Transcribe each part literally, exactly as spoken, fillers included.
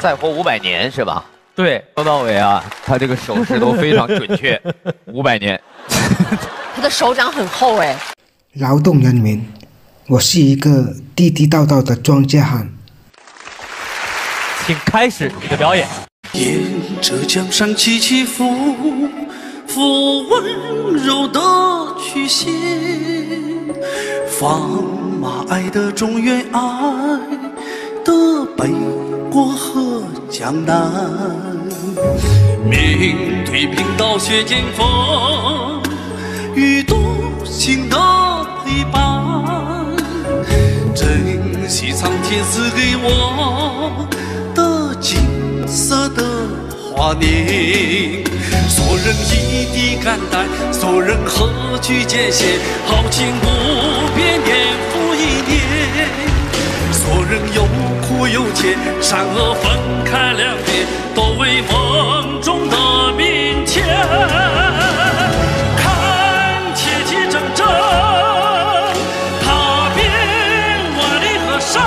再活五百年是吧？对，说到尾啊，他这个手势都非常准确，五百年。 他的手掌很厚哎。 劳动人民，我是一个地地道道的庄稼汉。 请开始你的表演。 沿着江山起起伏伏，温柔的曲线，放马爱的中原，爱的北国和江南。面对冰刀雪剑锋，与独行的陪伴，珍惜苍天赐给我的金色的华年。所人一地肝胆，所人何惧艰险，豪情不变，年复一年。所人有苦有甜，善恶分开两边，都为梦中的明天。看铁骑铮铮，踏遍万里河山。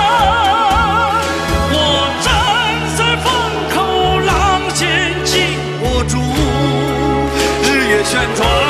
我站在风口浪尖紧握住，日月旋转。